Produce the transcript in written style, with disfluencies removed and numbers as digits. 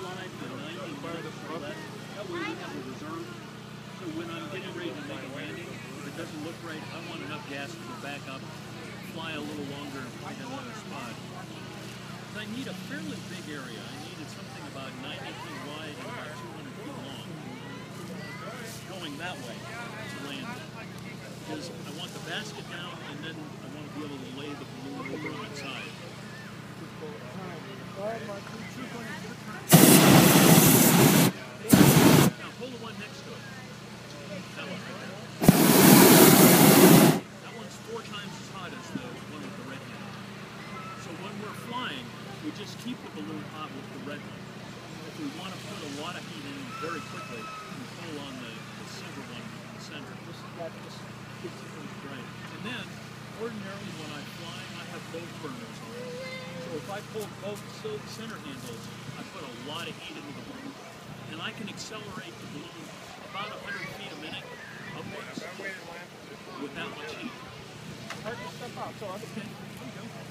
fly for 90 minutes or less. That way we have a reserve. So when I'm getting ready to make a landing, if it doesn't look right, I want enough gas to go back up, fly a little longer, and find another spot. But I need a fairly big area. I needed something about 90 feet wide and about 200 feet long. Going that way to land it. Because I want the basket down, and then I want to be able to lay the balloon over on its side. Now pull the one next to it. That one right there. That one's 4 times as hot as the one with the red hand. So when we're flying, we just keep the balloon hot with the red one. If we want to put a lot of heat in very quickly, we pull on the silver one in the center. Right. And then, ordinarily when I'm flying, I have both burners on. So if I pull both center handles, I put a lot of heat into the balloon. And I can accelerate the balloon about 100 feet a minute upwards with that much heat. Hard to step out, so I'm okay.